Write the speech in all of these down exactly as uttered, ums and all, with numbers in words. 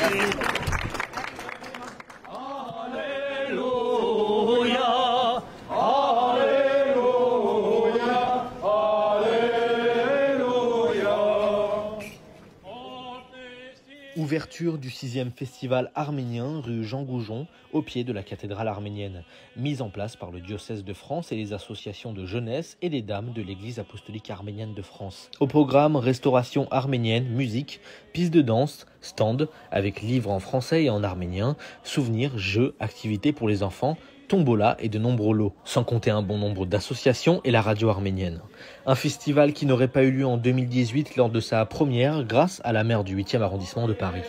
Ouverture du sixième festival arménien rue Jean Goujon, au pied de la cathédrale arménienne, mise en place par le diocèse de France et les associations de jeunesse et des dames de l'église apostolique arménienne de France. Au programme, restauration arménienne, musique, piste de danse, stand avec livres en français et en arménien, souvenirs, jeux, activités pour les enfants, tombola et de nombreux lots, sans compter un bon nombre d'associations et la radio arménienne. Un festival qui n'aurait pas eu lieu en deux mille dix-huit lors de sa première grâce à la maire du huitième arrondissement de Paris.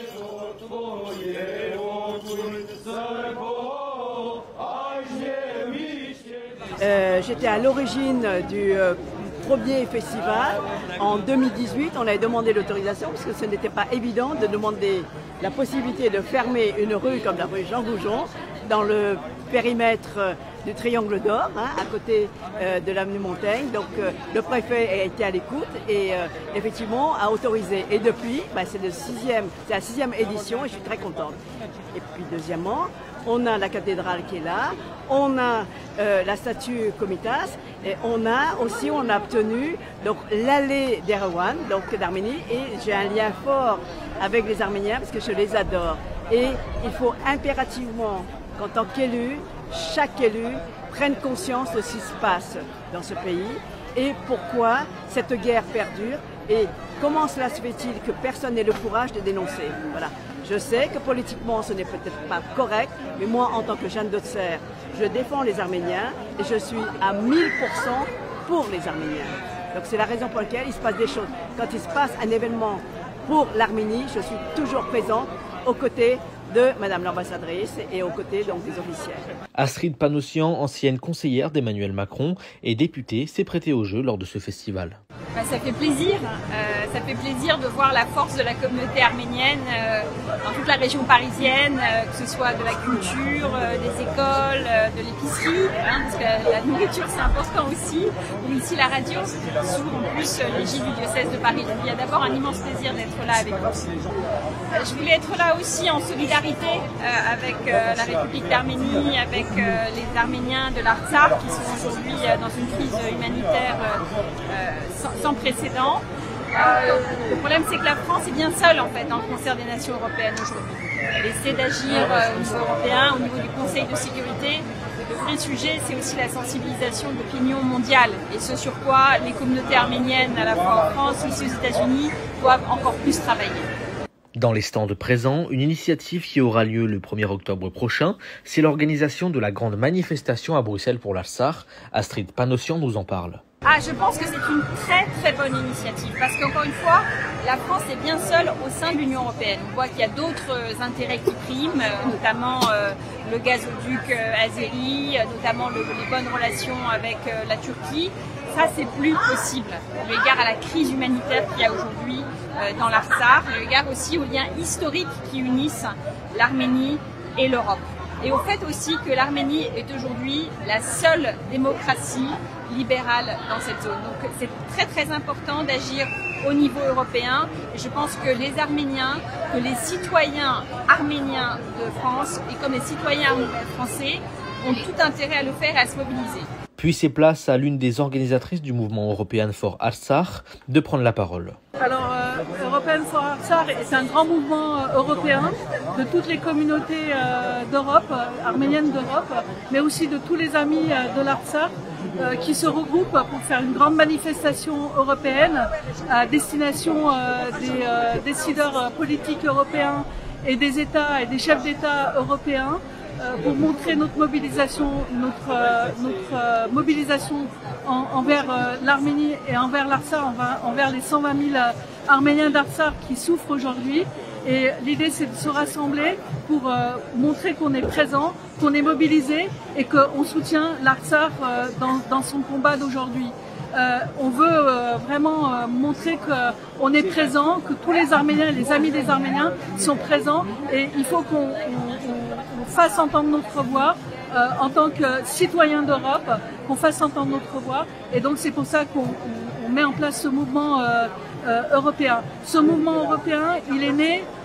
Euh, J'étais à l'origine du euh, premier festival. En deux mille dix-huit, on avait demandé l'autorisation parce que ce n'était pas évident de demander la possibilité de fermer une rue comme la rue Jean Goujon dans le périmètre du Triangle d'Or, hein, à côté euh, de l'avenue Montaigne. Donc euh, le préfet a été à l'écoute et euh, effectivement a autorisé. Et depuis, bah, c'est le sixième, c'est la sixième édition et je suis très contente. Et puis deuxièmement, on a la cathédrale qui est là, on a euh, la statue Komitas et on a aussi, on a obtenu donc l'allée d'Erwan, donc d'Arménie, et j'ai un lien fort avec les Arméniens parce que je les adore. Et il faut impérativement qu'en tant qu'élu, chaque élu prenne conscience de ce qui se passe dans ce pays et pourquoi cette guerre perdure et comment cela se fait-il que personne n'ait le courage de dénoncer. Voilà. Je sais que politiquement ce n'est peut-être pas correct, mais moi en tant que Jeanne d'Auxerre, je défends les Arméniens et je suis à mille pour cent pour les Arméniens. Donc c'est la raison pour laquelle il se passe des choses. Quand il se passe un événement pour l'Arménie, je suis toujours présent aux côtés de Madame l'ambassadrice et aux côtés donc des officiels. Astrid Panossian, ancienne conseillère d'Emmanuel Macron et députée, s'est prêtée au jeu lors de ce festival. Bah, ça fait plaisir, euh, ça fait plaisir de voir la force de la communauté arménienne euh, dans toute la région parisienne, euh, que ce soit de la culture, euh, des écoles, euh, de l'épicerie, hein, parce que la, la nourriture c'est important aussi, ou ici la radio, sous en plus euh, l'égide du diocèse de Paris. Donc il y a d'abord un immense plaisir d'être là avec vous. Euh, je voulais être là aussi en solidarité euh, avec euh, la République d'Arménie, avec euh, les Arméniens de l'Artsakh qui sont aujourd'hui euh, dans une crise humanitaire euh, euh, sans, sans précédent. Euh, le problème c'est que la France est bien seule en fait dans le concert des nations européennes aujourd'hui. Elle essaie d'agir euh, au niveau européen, au niveau du Conseil de sécurité. Le vrai sujet c'est aussi la sensibilisation de l'opinion mondiale et ce sur quoi les communautés arméniennes à la fois en France et aux États-Unis doivent encore plus travailler. Dans les stands présents, une initiative qui aura lieu le premier octobre prochain, c'est l'organisation de la grande manifestation à Bruxelles pour l'Artsakh. Astrid Panossian nous en parle. Ah, je pense que c'est une très très bonne initiative parce qu'encore une fois, la France est bien seule au sein de l'Union européenne. On voit qu'il y a d'autres intérêts qui priment, notamment euh, le gazoduc euh, azéri, notamment le, les bonnes relations avec euh, la Turquie. Ça, c'est plus possible au égard à la crise humanitaire qu'il y a aujourd'hui euh, dans l'Artsakh, au égard aussi aux liens historiques qui unissent l'Arménie et l'Europe. Et au fait aussi que l'Arménie est aujourd'hui la seule démocratie libérale dans cette zone. Donc c'est très très important d'agir au niveau européen. Et je pense que les Arméniens, que les citoyens arméniens de France et comme les citoyens français ont tout intérêt à le faire et à se mobiliser. Puis c'est place à l'une des organisatrices du mouvement European for Artsakh de prendre la parole. Alors, euh, European for Artsakh est un grand mouvement euh, européen de toutes les communautés euh, d'Europe, euh, arméniennes d'Europe, mais aussi de tous les amis euh, de l'Artsakh euh, qui se regroupent pour faire une grande manifestation européenne à destination euh, des euh, décideurs politiques européens et des États et des chefs d'État européens. Pour montrer notre mobilisation, notre, euh, notre euh, mobilisation en, envers euh, l'Arménie et envers l'Artsakh, envers, envers les cent vingt mille Arméniens d'Artsakh qui souffrent aujourd'hui. Et l'idée c'est de se rassembler pour euh, montrer qu'on est présent, qu'on est mobilisé et qu'on soutient l'Artsakh euh, dans, dans son combat d'aujourd'hui. Euh, on veut euh, vraiment euh, montrer qu'on est présent, que tous les Arméniens, les amis des Arméniens sont présents et il faut qu'on on, on fasse entendre notre voix euh, en tant que citoyens d'Europe, qu'on fasse entendre notre voix et donc c'est pour ça qu'on on, on met en place ce mouvement euh, euh, européen. Ce mouvement européen, il est né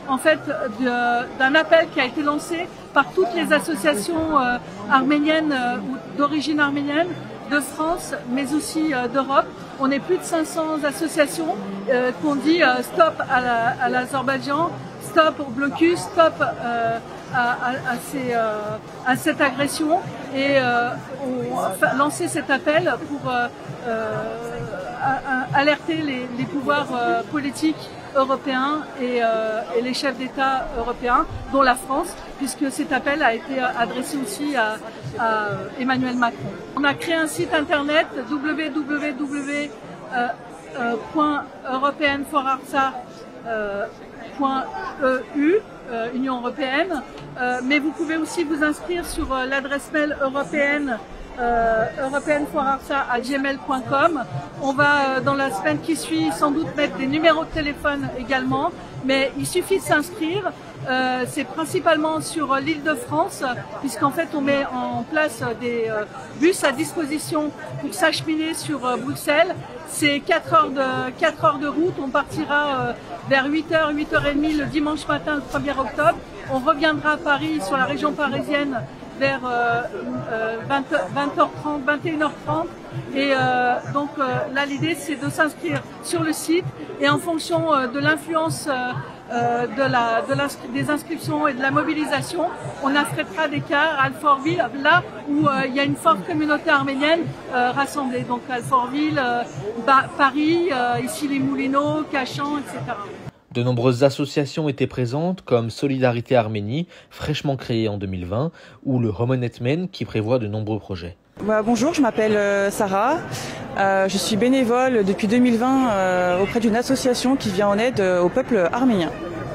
en fait d'un appel qui a été lancé par toutes les associations euh, arméniennes euh, ou d'origine arménienne de France, mais aussi euh, d'Europe. On est plus de cinq cents associations euh, qui ont dit euh, stop à l'Azerbaïdjan, la, stop au blocus, stop euh, à, à, à, ces, euh, à cette agression, et euh, on a lancé cet appel pour euh, euh, alerter les, les pouvoirs euh, politiques européens et, euh, et les chefs d'État européens, dont la France, puisque cet appel a été adressé aussi à, à Emmanuel Macron. On a créé un site internet w w w point european for artsakh point e u, euh, Union européenne, euh, mais vous pouvez aussi vous inscrire sur euh, l'adresse mail européenne Euh, european for artsakh arobase gmail point com. On va euh, dans la semaine qui suit sans doute mettre des numéros de téléphone également, mais il suffit de s'inscrire. Euh, c'est principalement sur euh, l'Île-de-France, puisqu'en fait on met en place euh, des euh, bus à disposition pour s'acheminer sur euh, Bruxelles. C'est quatre heures de, quatre heures de route. On partira euh, vers huit heures, huit heures trente le dimanche matin, le premier octobre. On reviendra à Paris, sur la région parisienne, vers euh, euh, vingt heures trente, vingt et une heures trente, et euh, donc euh, là l'idée c'est de s'inscrire sur le site, et en fonction euh, de l'influence euh, euh, de la, de des inscriptions et de la mobilisation, on affrétera des cars à Alfortville, là où euh, il y a une forte communauté arménienne euh, rassemblée, donc Alfortville, euh, Paris, euh, ici les Moulineaux, Cachan, et cetera. De nombreuses associations étaient présentes, comme Solidarité Arménie, fraîchement créée en deux mille vingt, ou le Homonetmen, qui prévoit de nombreux projets. Bah, bonjour, je m'appelle euh, Sarah. Euh, je suis bénévole depuis deux mille vingt euh, auprès d'une association qui vient en aide euh, au peuple arménien.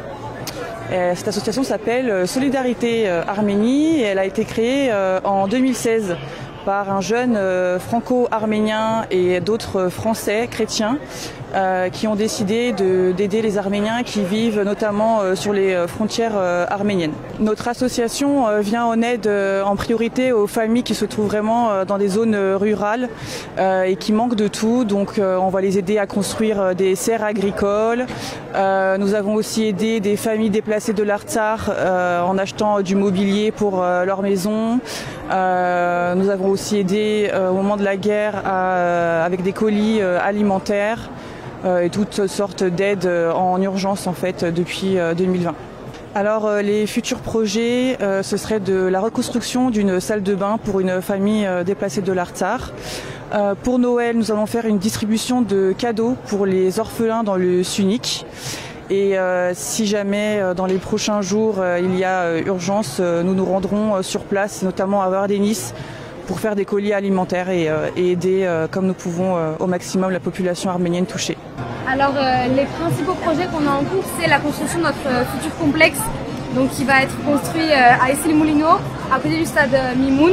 Et cette association s'appelle Solidarité Arménie, et elle a été créée euh, en deux mille seize par un jeune euh, franco-arménien et d'autres français chrétiens euh, qui ont décidé d'aider les Arméniens qui vivent notamment euh, sur les frontières euh, arméniennes. Notre association euh, vient en aide euh, en priorité aux familles qui se trouvent vraiment euh, dans des zones euh, rurales euh, et qui manquent de tout. Donc euh, on va les aider à construire euh, des serres agricoles. Euh, nous avons aussi aidé des familles déplacées de l'Artsakh euh, en achetant du mobilier pour euh, leur maison. Euh, nous avons aussi aidé euh, au moment de la guerre à, euh, avec des colis euh, alimentaires euh, et toutes sortes d'aides euh, en urgence en fait depuis euh, deux mille vingt. Alors euh, les futurs projets, euh, ce serait de la reconstruction d'une salle de bain pour une famille euh, déplacée de l'Artsakh. Euh, pour Noël, nous allons faire une distribution de cadeaux pour les orphelins dans le Sunnic. Et euh, si jamais euh, dans les prochains jours euh, il y a euh, urgence, euh, nous nous rendrons euh, sur place, notamment à Vardenis, pour faire des colis alimentaires et, euh, et aider euh, comme nous pouvons euh, au maximum la population arménienne touchée. Alors euh, les principaux projets qu'on a en cours, c'est la construction de notre euh, futur complexe, donc qui va être construit euh, à Issy-les-Moulineaux, à côté du stade euh, Mimoun.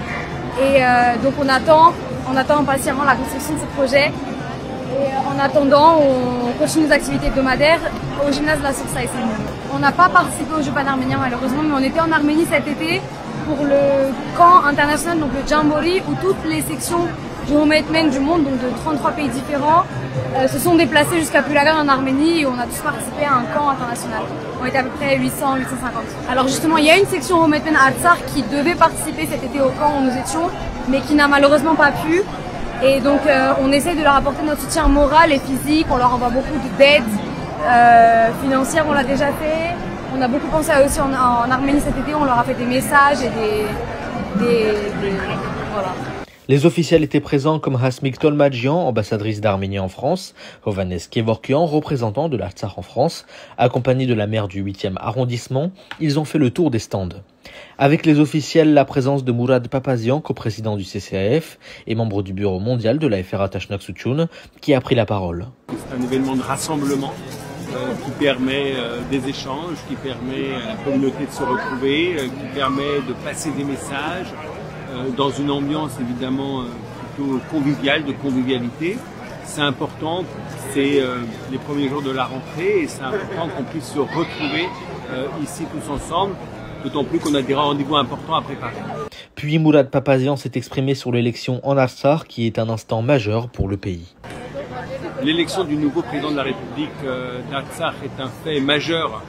Et euh, donc on attend, on attend impatiemment la construction de ce projet. Et en attendant, on continue nos activités hebdomadaires au gymnase de la Source à Issy-les-Moulineaux. On n'a pas participé aux Jeux panarméniens malheureusement, mais on était en Arménie cet été pour le camp international, donc le Jamboree, où toutes les sections du Homonetmen du monde, donc de trente-trois pays différents, euh, se sont déplacées jusqu'à Pulagan en Arménie, et on a tous participé à un camp international. On était à peu près huit cents, huit cent cinquante. Alors justement, il y a une section Homonetmen Artsakh qui devait participer cet été au camp où nous étions, mais qui n'a malheureusement pas pu. Et donc euh, on essaie de leur apporter notre soutien moral et physique, on leur envoie beaucoup d'aides euh, financières, on l'a déjà fait. On a beaucoup pensé à eux aussi en, en Arménie cet été, on leur a fait des messages et des... des, des voilà. Les officiels étaient présents comme Hasmik Tolmadjian, ambassadrice d'Arménie en France, Hovannes Kevorkian, représentant de l'Artsakh en France, accompagné de la maire du huitième arrondissement. Ils ont fait le tour des stands. Avec les officiels, la présence de Mourad Papazian, coprésident du C C A F et membre du bureau mondial de la F R A Tashnaksuchun, qui a pris la parole. C'est un événement de rassemblement euh, qui permet euh, des échanges, qui permet à la communauté de se retrouver, euh, qui permet de passer des messages euh, dans une ambiance évidemment euh, plutôt conviviale, de convivialité. C'est important, c'est euh, les premiers jours de la rentrée et c'est important qu'on puisse se retrouver euh, ici tous ensemble. D'autant plus qu'on a des rendez-vous importants à préparer. Puis Mourad Papazian s'est exprimé sur l'élection en Artsakh, qui est un instant majeur pour le pays. L'élection du nouveau président de la République euh, d'Artsakh est un fait majeur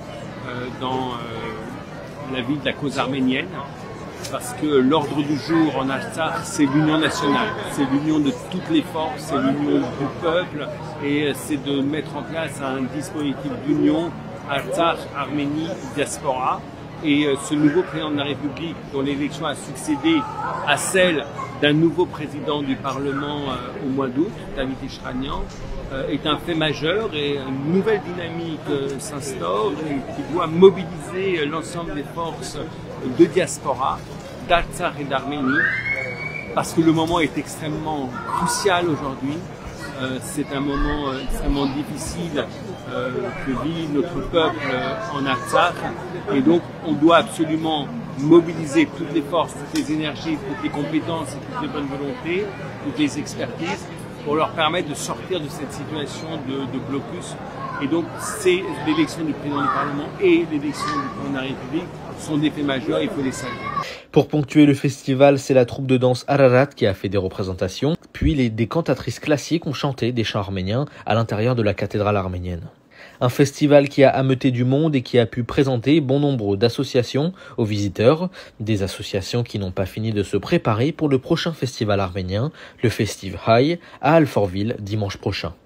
euh, dans euh, la vie de la cause arménienne, parce que l'ordre du jour en Artsakh, c'est l'union nationale, c'est l'union de toutes les forces, c'est l'union du peuple, et c'est de mettre en place un dispositif d'union Artsakh, Arménie, diaspora. Et ce nouveau président de la République, dont l'élection a succédé à celle d'un nouveau président du Parlement euh, au mois d'août, David Ishranian, euh, est un fait majeur et une nouvelle dynamique euh, s'instaure qui doit mobiliser l'ensemble des forces de diaspora, d'Artsakh et d'Arménie, parce que le moment est extrêmement crucial aujourd'hui. Euh, c'est un moment euh, extrêmement difficile euh, que vit notre peuple euh, en Artsakh, et donc on doit absolument mobiliser toutes les forces, toutes les énergies, toutes les compétences et toutes les bonnes volontés, toutes les expertises pour leur permettre de sortir de cette situation de, de blocus. Et donc c'est l'élection du président du Parlement et l'élection du président de la République sont des faits majeurs, il faut les saluer. Pour ponctuer le festival, c'est la troupe de danse Ararat qui a fait des représentations, puis les, des cantatrices classiques ont chanté des chants arméniens à l'intérieur de la cathédrale arménienne. Un festival qui a ameuté du monde et qui a pu présenter bon nombre d'associations aux visiteurs, des associations qui n'ont pas fini de se préparer pour le prochain festival arménien, le Festive High, à Alfortville dimanche prochain.